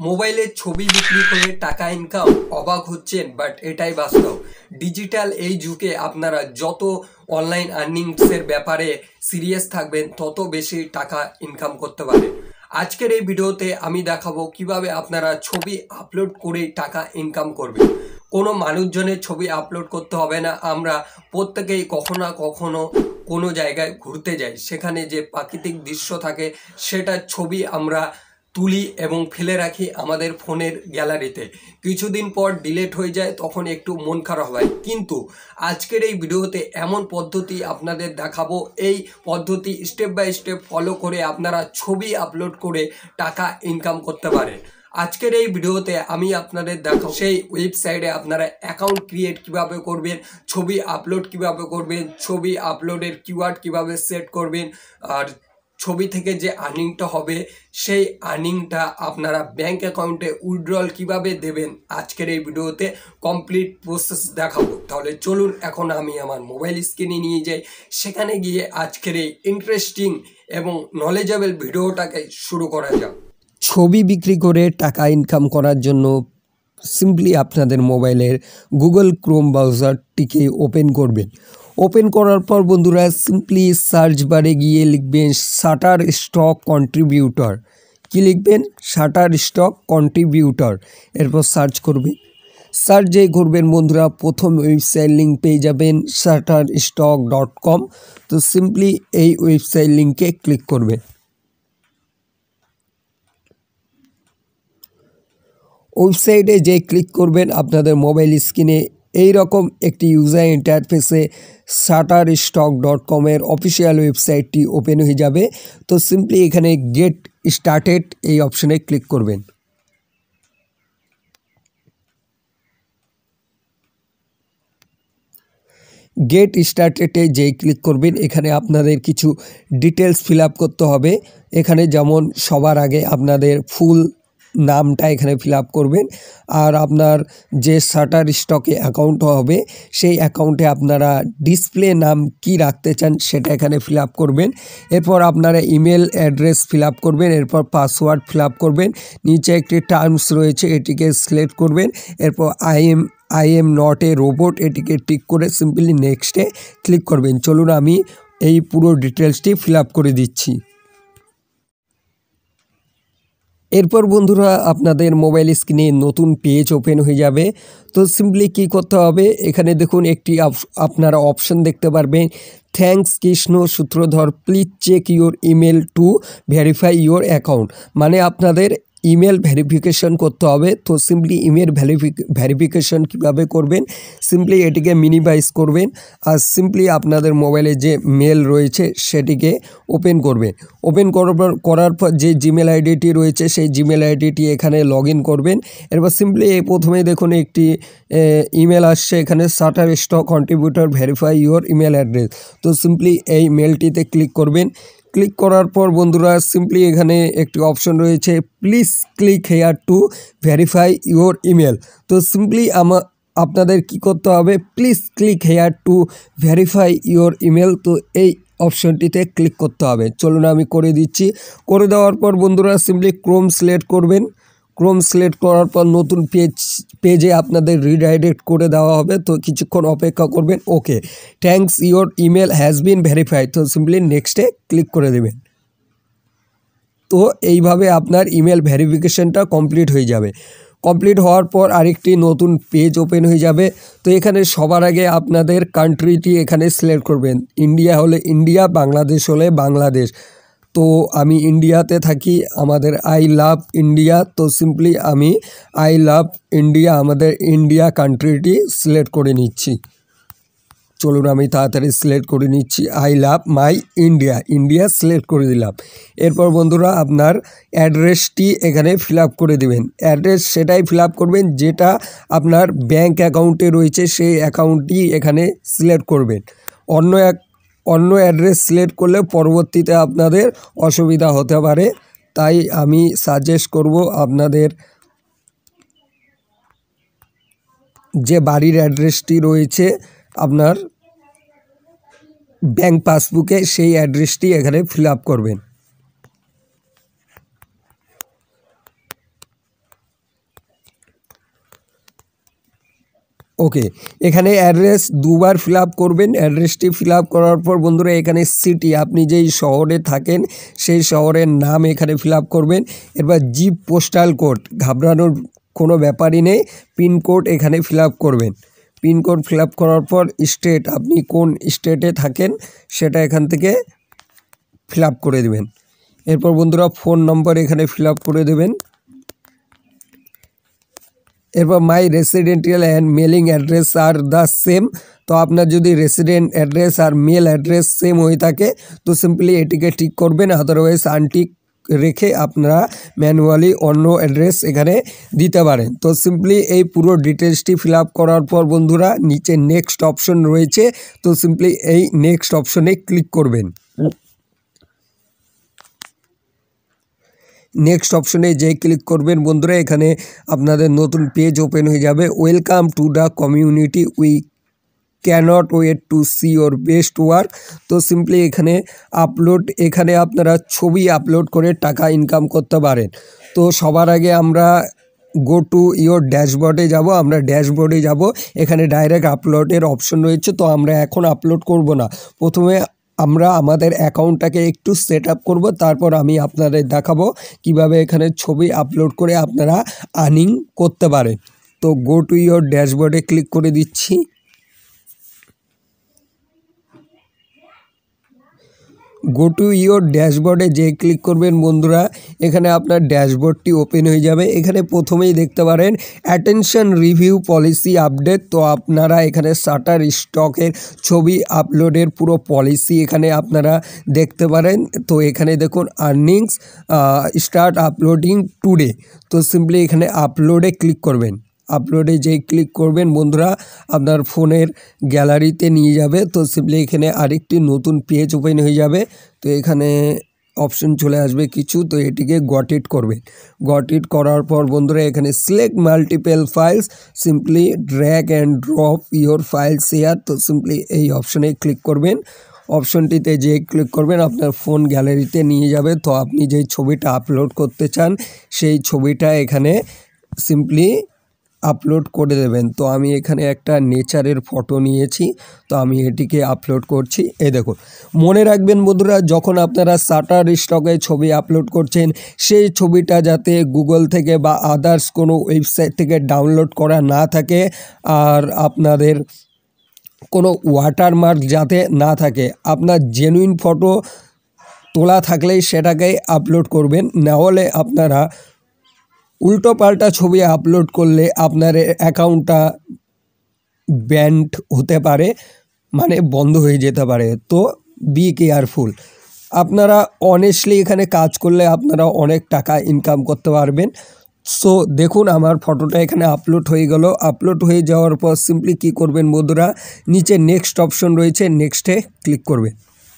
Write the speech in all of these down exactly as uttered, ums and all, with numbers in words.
মোবাইলে ছবি বিক্রি করে টাকা ইনকাম, অবাক হচ্ছেন, বাট এটাই বাস্তব। ডিজিটাল এই যুগে আপনারা যত অনলাইন আর্নিংসের ব্যাপারে সিরিয়াস থাকবেন তত বেশি টাকা ইনকাম করতে পারেন। আজকের এই ভিডিওতে আমি দেখাবো কিভাবে আপনারা ছবি আপলোড করে টাকা ইনকাম করবেন। কোনো মানুষজনের ছবি আপলোড করতে হবে না। আমরা প্রত্যেকেই কখনো না কখনো কোনো জায়গায় ঘুরতে যাই, সেখানে যে প্রাকৃতিক দৃশ্য থাকে সেটার ছবি আমরা তুলি এবং ফেলে রাখি আমাদের ফোনের গ্যালারিতে। কিছুদিন পর ডিলিট হয়ে যায়, তখন একটু মন খারাপ হয়। কিন্তু আজকের এই ভিডিওতে এমন পদ্ধতি আপনাদের দেখাবো, এই পদ্ধতি স্টেপ বাই স্টেপ ফলো করে আপনারা ছবি আপলোড করে টাকা ইনকাম করতে পারেন। আজকের এই ভিডিওতে আমি আপনাদের দেখাবো সেই ওয়েবসাইটে আপনারা অ্যাকাউন্ট ক্রিয়েট কিভাবে করবেন, ছবি আপলোড কিভাবে করবেন, ছবি আপলোডের কিওয়ার্ড কিভাবে সেট করবেন, আর ছবি থেকে যে আর্নিংটা হবে সেই আর্নিংটা আপনারা ব্যাংক অ্যাকাউন্টে উইথড্রল কিভাবে দেবেন আজকের এই ভিডিওতে কমপ্লিট প্রসেস দেখাবো। তাহলে চলুন এখন আমি আমার মোবাইল স্ক্রিনে নিয়ে যাই, সেখানে গিয়ে আজকের এই ইন্টারেস্টিং এবং নলেজেবল ভিডিওটাকে শুরু করা যাক। ছবি বিক্রি করে টাকা ইনকাম করার জন্য সিম্পলি আপনাদের মোবাইলের গুগল ক্রোম ব্রাউজারটিকে ওপেন করবেন। ওপেন করার পর বন্ধুরা সিম্পলি সার্চ বারে গিয়ে লিখবেন শাটার স্টক কন্ট্রিবিউটর। কি লিখবেন? Shutterstock contributor. এরপর সার্চ করবেন। সার্চ যেই করবেন বন্ধুরা প্রথম ওয়েবসাইট লিঙ্ক পেয়ে যাবেন শাটার স্টক ডট কম। তো সিম্পলি এই ওয়েবসাইট লিঙ্কে ক্লিক করবেন। ওয়েবসাইটে যে ক্লিক করবেন আপনাদের মোবাইল স্ক্রিনে এই রকম একটি ইউজার ইন্টারফেসে শাটার স্টক ডট কমের অফিসিয়াল ওয়েবসাইটটি ওপেন হয়ে যাবে। তো সিম্পলি এখানে গেট স্টার্টেড এই অপশনে ক্লিক করবেন। গেট স্টার্টেডে যেই ক্লিক করবেন এখানে আপনাদের কিছু ডিটেলস ফিল আপ করতে হবে। এখানে যেমন সবার আগে আপনাদের ফুল নামটা এখানে ফিল আপ করবেন, আর আপনার যে শাটার স্টকে অ্যাকাউন্ট হবে সেই অ্যাকাউন্টে আপনারা ডিসপ্লে নাম কি রাখতে চান সেটা এখানে ফিল আপ করবেন। এরপর আপনারা ইমেল অ্যাড্রেস ফিল আপ করবেন, এরপর পাসওয়ার্ড ফিল আপ করবেন। নিচে একটি টার্মস রয়েছে, এটিকে সিলেক্ট করবেন। এরপর I am I am not a robot এটিকে টিক করে সিম্পলি নেক্সটে ক্লিক করবেন। চলুন আমি এই পুরো ডিটেলসটি ফিল আপ করে দিচ্ছি। এরপর বন্ধুরা আপনাদের মোবাইল স্ক্রিনে নতুন পেজ ওপেন হয়ে যাবে। তো সিম্পলি কী করতে হবে, এখানে দেখুন একটি আপনারা অপশন দেখতে পারবেন, thanks Krishna Sutradhar please check your email to verify your account. মানে আপনাদের ইমেল ভেরিফিকেশন করতে হবে। তো সিম্পলি ইমেল ভেরিফিকেশন কীভাবে করবেন, সিম্পলি এটিকে মিনিমাইজ করবেন আর সিম্পলি আপনাদের মোবাইলে যে মেল রয়েছে সেটিকে ওপেন করবেন। ওপেন করার পর করার পর যে জিমেল আইডিটি রয়েছে সেই জিমেল আইডিটি এখানে লগ ইন করবেন। এরপর সিম্পলি এই প্রথমে দেখুন একটি ইমেল আসছে, এখানে Shutterstock contributor verify your email address. তো সিম্পলি এই মেলটিতে ক্লিক করবেন। ক্লিক করার পর বন্ধুরা সিম্পলি এখানে একটি অপশন রয়েছে please click here to verify your email. তো সিম্পলি আমা আপনাদের কি করতে হবে, please click here to verify your email. তো এই অপশনটিতে ক্লিক করতে হবে। চলুন আমি করে দিচ্ছি। করে দেওয়ার পর বন্ধুরা সিম্পলি ক্রোম সিলেক্ট করবেন। ক্রোম সিলেক্ট করার পর নতুন পেজ পেজে আপনাদের রিডাইরেক্ট করে দেওয়া হবে। তো কিছুক্ষণ অপেক্ষা করবেন। Okay, thanks your email has been verified. তো সিম্পলি নেক্সটে ক্লিক করে দেবেন। তো এইভাবে আপনার ইমেল ভেরিফিকেশনটা কমপ্লিট হয়ে যাবে। কমপ্লিট হওয়ার পর আরেকটি নতুন পেজ ওপেন হয়ে যাবে। তো এখানে সবার আগে আপনাদের কান্ট্রিটি এখানে সিলেক্ট করবেন। ইন্ডিয়া হলে ইন্ডিয়া, বাংলাদেশ হলে বাংলাদেশ। তো আমি ইন্ডিয়াতে থাকি, আমাদের আই লাভ ইন্ডিয়া। তো সিম্পলি আমি আই লাভ ইন্ডিয়া আমাদের ইন্ডিয়া কান্ট্রিটি সিলেক্ট করে নিচ্ছি। চলুন আমি তাড়াতাড়ি সিলেক্ট করে নিচ্ছি। I love my India, India select করে দিলাম। এরপর বন্ধুরা আপনার অ্যাড্রেসটি এখানে ফিল আপ করে দেবেন। অ্যাড্রেস সেটাই ফিল আপ করবেন যেটা আপনার ব্যাংক অ্যাকাউন্টে রয়েছে, সেই অ্যাকাউন্টটি এখানে সিলেক্ট করবেন। অন্য এক অন্য অ্যাড্রেস সিলেক্ট করলে পরবর্তীতে আপনাদের অসুবিধা হতে পারে, তাই আমি সাজেস্ট করব আপনাদের যে বাড়ির অ্যাড্রেসটি রয়েছে আপনার ব্যাংক পাসবুকে, সেই অ্যাড্রেসটি এখানে ফিল আপ করবেন। ওকে, এখানে অ্যাড্রেস দুবার ফিল আপ করবেন। অ্যাড্রেসটি ফিল আপ করার পর বন্ধুরা এখানে সিটি, আপনি যেই শহরে থাকেন সেই শহরের নাম এখানে ফিল আপ করবেন। এরপর জিপ পোস্টাল কোড, ঘাবড়ানোর কোনো ব্যাপারই নেই, পিনকোড এখানে ফিল আপ করবেন। পিনকোড ফিল আপ করার পর স্টেট, আপনি কোন স্টেটে থাকেন সেটা এখান থেকে ফিল আপ করে দেবেন। এরপর বন্ধুরা ফোন নম্বর এখানে ফিল আপ করে দেবেন। এরপর my residential and mailing address are the same, তো আপনার যদি রেসিডেন্ট অ্যাড্রেস আর মেল অ্যাড্রেস সেম হয়ে থাকে তো সিম্পলি এটিকে টিক করবেন, আদারওয়াইজ আনটিক রেখে আপনারা ম্যানুয়ালি অন্য অ্যাড্রেস এখানে দিতে পারেন। তো সিম্পলি এই পুরো ডিটেলসটি ফিল আপ করার পর বন্ধুরা নিচে নেক্সট অপশন রয়েছে, তো সিম্পলি এই নেক্সট অপশনে ক্লিক করবেন। নেক্সট অপশনে যে ক্লিক করবেন বন্ধুরা এখানে আপনাদের নতুন পেজ ওপেন হয়ে যাবে। Welcome to the community, we can't wait to see your best work. তো সিম্পলি এখানে আপলোড, এখানে আপনারা ছবি আপলোড করে টাকা ইনকাম করতে পারেন। তো সবার আগে আমরা গো টু ইয়োর ড্যাশবোর্ডে যাব, আমরা ড্যাশবোর্ডে যাব, এখানে ডাইরেক্ট আপলোডের অপশন রয়েছে। তো আমরা এখন আপলোড করব না, প্রথমে আমরা আমাদের অ্যাকাউন্টটাকে একটু সেট আপ করবো, তারপর আমি আপনাদের দেখাবো কিভাবে এখানে ছবি আপলোড করে আপনারা আর্নিং করতে পারেন। তো গো টু ইয়োর ড্যাশবোর্ডে ক্লিক করে দিচ্ছি। গো টু ইয়োর ড্যাশবোর্ডে যে ক্লিক করবেন বন্ধুরা এখানে আপনার ড্যাশবোর্ডটি ওপেন হয়ে যাবে। এখানে প্রথমেই দেখতে পারেন অ্যাটেনশন রিভিউ পলিসি আপডেট, তো আপনারা এখানে শাটার স্টকের ছবি আপলোডের পুরো পলিসি এখানে আপনারা দেখতে পারেন। তো এখানে দেখুন আর্নিংস স্টার্ট আপলোডিং টুডে, তো সিম্পলি এখানে আপলোডে ক্লিক করবেন। আপলোডে যেই ক্লিক করবেন বন্ধুরা আপনার ফোনের গ্যালারিতে নিয়ে যাবে। তো সিম্পলি এখানে আরেকটি নতুন পেজ ওপেন হয়ে যাবে। তো এখানে অপশন চলে আসবে কিছু, তো এটিকে গট ইট করবেন। গট ইট করার পর বন্ধুরা এখানে select multiple files, simply drag and drop your files here, তো সিম্পলি এই অপশনে ক্লিক করবেন। অপশনটিতে যে ক্লিক করবেন আপনার ফোন গ্যালারিতে নিয়ে যাবে। তো আপনি যেই ছবিটা আপলোড করতে চান সেই ছবিটা এখানে সিম্পলি আপলোড করে দেবেন। তো আমি এখানে একটা নেচারের ফটো নিয়েছি, তো আমি এটিকে আপলোড করছি। এই দেখুন, মনে রাখবেন বন্ধুরা যখন আপনারা শাটার স্টকে ছবি আপলোড করছেন সেই ছবিটা যাতে গুগল থেকে বা আদার্স কোনো ওয়েবসাইট থেকে ডাউনলোড করা না থাকে, আর আপনাদের কোনো ওয়াটারমার্ক যাতে না থাকে। আপনার জেনুইন ফটো তোলা থাকলেই সেটাকেই আপলোড করবেন, না হলে আপনারা উল্টো পাল্টা ছবি আপলোড করলে আপনার অ্যাকাউন্টটা ব্যান্ড হতে পারে, মানে বন্ধ হয়ে যেতে পারে। তো বি কেয়ারফুল, আপনারা অনেস্টলি এখানে কাজ করলে আপনারা অনেক টাকা ইনকাম করতে পারবেন। সো দেখুন আমার ফটোটা এখানে আপলোড হয়ে গেল। আপলোড হয়ে যাওয়ার পর সিম্পলি কী করবেন বন্ধুরা, নিচে নেক্সট অপশন রয়েছে, নেক্সটে ক্লিক করবেন।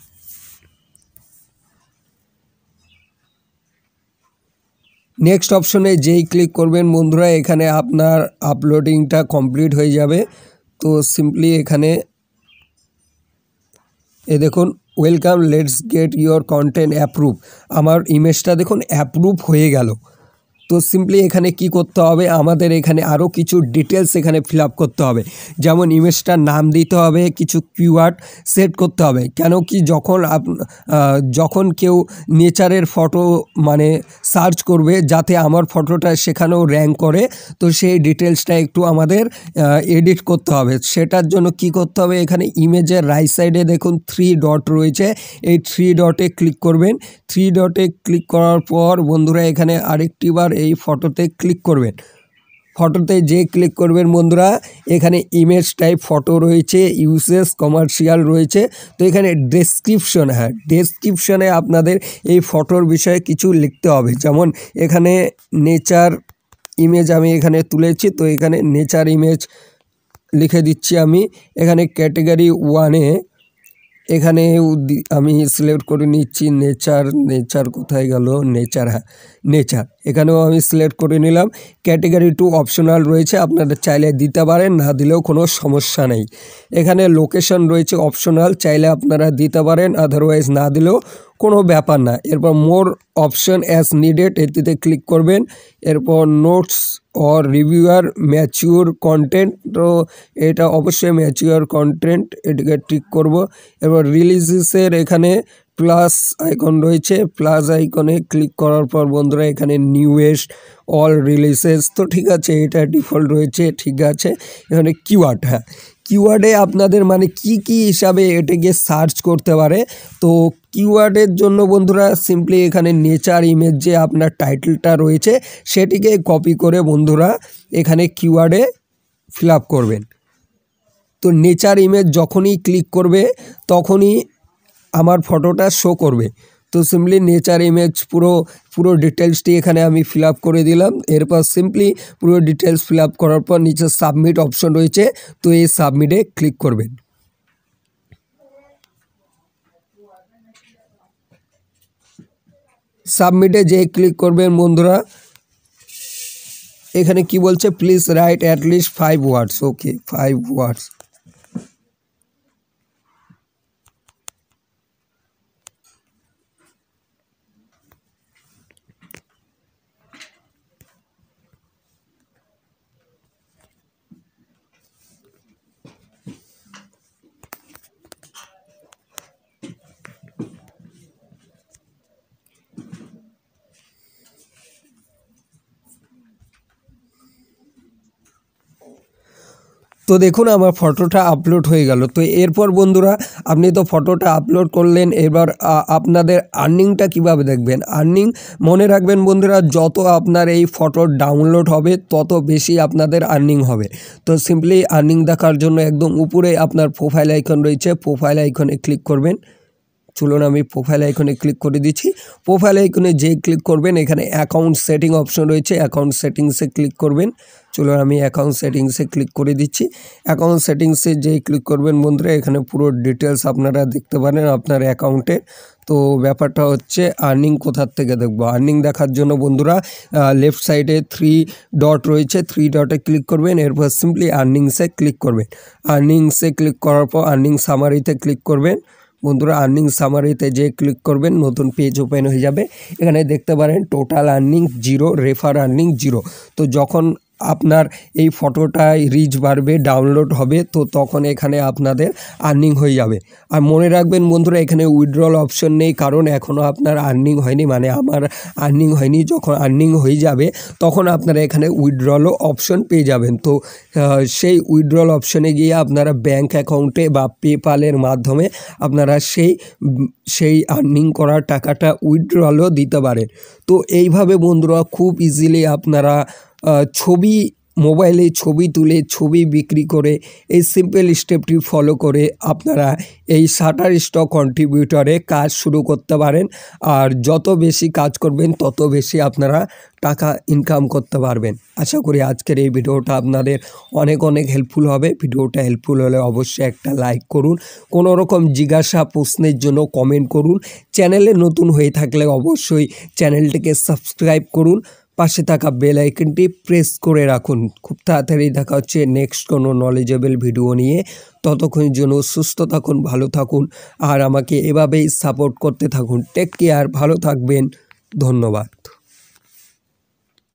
নেক্সট অপশনে যেই ক্লিক করবেন বন্ধুরা এখানে আপনার আপলোডিংটা কমপ্লিট হয়ে যাবে। তো সিম্পলি এখানে এ দেখুন welcome, let's get your content approve, আমার ইমেজটা দেখুন অ্যাপ্রুভ হয়ে গেল। তো সিম্পলি এখানে কি করতে হবে, আমাদের এখানে আরও কিছু ডিটেলস এখানে ফিল আপ করতে হবে, যেমন ইমেজটার নাম দিতে হবে, কিছু কিওয়ার্ড সেট করতে হবে। কেন কি যখন আপ যখন কেউ নেচারের ফটো মানে সার্চ করবে যাতে আমার ফটোটা সেখানেও র্যাঙ্ক করে, তো সেই ডিটেলসটা একটু আমাদের এডিট করতে হবে। সেটার জন্য কি করতে হবে, এখানে ইমেজের রাইট সাইডে দেখুন থ্রি ডট রয়েছে, এই থ্রি ডটে ক্লিক করবেন। থ্রি ডটে ক্লিক করার পর বন্ধুরা এখানে আরেকটি বার এই ফটোতে ক্লিক করবেন। ফটোতে যে ক্লিক করবেন বন্ধুরা এখানে ইমেজ টাইপ ফটো রয়েছে, ইউসেস কমার্শিয়াল রয়েছে। তো এখানে ডেসক্রিপশন, হ্যাঁ ডেসক্রিপশনে আপনাদের এই ফটোর বিষয়ে কিছু লিখতে হবে, যেমন এখানে নেচার ইমেজ আমি এখানে তুলেছি, তো এখানে নেচার ইমেজ লিখে দিচ্ছি আমি। এখানে ক্যাটেগরি ওয়ানে এখানে আমি সিলেক্ট করে নিচ্ছি নেচার, নেচার কোথায় গেল, নেচার, হ্যাঁ নেচার, এখানেও আমি সিলেক্ট করে নিলাম। ক্যাটেগরি টু অপশনাল রয়েছে, আপনারা চাইলে দিতে পারেন, না দিলেও কোনো সমস্যা নেই। এখানে লোকেশন রয়েছে অপশনাল, চাইলে আপনারা দিতে পারেন, আদারওয়াইজ না দিলেও কোনো ব্যাপার না। এরপর মোর অপশন অ্যাজ নিডেড এটিতে ক্লিক করবেন। এরপর নোটস और रिव्यूअर ম্যাচিওর কন্টেন্ট, তো এটা অবশ্যই ম্যাচিওর কন্টেন্ট, এটাকে টিক করব। এবার রিলিজেসের এখানে প্লাস আইকন রয়েছে, প্লাস আইকনে ক্লিক করার পর বন্ধুরা এখানে নিউয়েস্ট অল রিলিজেস, তো ঠিক আছে এটা ডিফল্ট রয়েছে, ঠিক আছে। এখানে কিওয়ার্ড, হ্যাঁ কিওয়ার্ডে আপনাদের মানে কি কি হিসাবে এটাকে সার্চ করতে পারে, তো কিওয়ার্ডের জন্য বন্ধুরা সিম্পলি এখানে নেচার ইমেজ যে আপনার টাইটেলটা রয়েছে সেটিকে কপি করে বন্ধুরা এখানে কিওয়ার্ডে ফিল আপ করবেন। তো নেচার ইমেজ যখনই ক্লিক করবে তখনই আমার ফটোটা শো করবে। তো সিম্পলি নেচার ইমেজ পুরো পুরো ডিটেলসটি এখানে আমি ফিল আপ করে দিলাম। এরপর সিম্পলি পুরো ডিটেলস ফিল আপ করার পর নিচে সাবমিট অপশন রয়েছে, তো এই সাবমিটে ক্লিক করবেন। সাবমিটে যে ক্লিক করবেন বন্ধুরা এখানে কি বলছে, please write at least five words, okay five words. তো দেখুন আমার ফটোটা আপলোড হয়ে গেল। তো এরপর বন্ধুরা আপনি তো ফটোটা আপলোড করলেন, এবার আপনাদের আর্নিংটা কিভাবে দেখবেন। আর্নিং মনে রাখবেন বন্ধুরা, যত আপনার এই ফটো ডাউনলোড হবে তত বেশি আপনাদের আর্নিং হবে। তো সিম্পলি আর্নিং দেখার জন্য একদম উপরে আপনার প্রোফাইল আইকন রয়েছে, প্রোফাইল আইকনে ক্লিক করবেন। চলুন আমি প্রোফাইল আইকনে ক্লিক করে দিচ্ছি। প্রোফাইল আইকনে যে ক্লিক করবেন এখানে অ্যাকাউন্ট সেটিং অপশন রয়েছে, অ্যাকাউন্ট সেটিংসে ক্লিক করবেন। চলুন আমি অ্যাকাউন্ট সেটিংসে ক্লিক করে দিচ্ছি। অ্যাকাউন্ট সেটিংসে যেই ক্লিক করবেন বন্ধুরা এখানে পুরো ডিটেলস আপনারা দেখতে পারেন আপনার অ্যাকাউন্টে। তো ব্যাপারটা হচ্ছে আর্নিং কোথার থেকে দেখবো। আর্নিং দেখার জন্য বন্ধুরা লেফট সাইডে থ্রি ডট রয়েছে, থ্রি ডটে ক্লিক করবেন। এরপর সিম্পলি আর্নিংসে ক্লিক করবেন। আর্নিংসে ক্লিক করার পর আর্নিং সামারিতে ক্লিক করবেন। বন্ধুরা আর্নিং সামারিতে যে ক্লিক করবেন নতুন পেজ ওপেন হয়ে যাবে। এখানে দেখতে পারেন total earning zero, refer earning zero. তো যখন আপনার এই ফটোটায় রিচ বাড়বে, ডাউনলোড হবে, তো তখন এখানে আপনাদের আর্নিং হয়ে যাবে। আর মনে রাখবেন বন্ধুরা এখানে উইথড্রল অপশন নেই, কারণ এখনও আপনার আর্নিং হয়নি, মানে আমার আর্নিং হয়নি। যখন আর্নিং হয়ে যাবে তখন আপনারা এখানে উইথড্রলও অপশন পেয়ে যাবেন। তো সেই উইথড্রল অপশনে গিয়ে আপনারা ব্যাঙ্ক অ্যাকাউন্টে বা পেপালের মাধ্যমে আপনারা সেই সেই আর্নিং করা টাকাটা উইথড্রলও দিতে পারেন। তো এইভাবে বন্ধুরা খুব ইজিলি আপনারা ছবি মোবাইলে ছবি তুলে ছবি বিক্রি করে এই সিম্পল স্টেপটি ফলো করে আপনারা এই শাটারস্টক কন্ট্রিবিউটরে কাজ শুরু করতে পারেন। আর যত বেশি কাজ করবেন তত বেশি আপনারা টাকা ইনকাম করতে পারবেন। আশা করি আজকের এই ভিডিওটা আপনাদের অনেক অনেক হেল্পফুল হবে। ভিডিওটা হেল্পফুল হলে অবশ্যই একটা লাইক করুন, কোনো রকম জিজ্ঞাসা প্রশ্নের জন্য কমেন্ট করুন। চ্যানেলে নতুন হয়ে থাকলে অবশ্যই চ্যানেলটিকে সাবস্ক্রাইব করুন, পাশে থাকা বেল আইকনটি প্রেস করে রাখুন। খুব তাড়াতাড়ি দেখা হচ্ছে নেক্সট কোনো নলেজেবল ভিডিও নিয়ে। ততক্ষণের জন্য সুস্থ থাকুন, ভালো থাকুন, আর আমাকে এভাবেই সাপোর্ট করতে থাকুন। টেক কেয়ার, ভালো থাকবেন, ধন্যবাদ।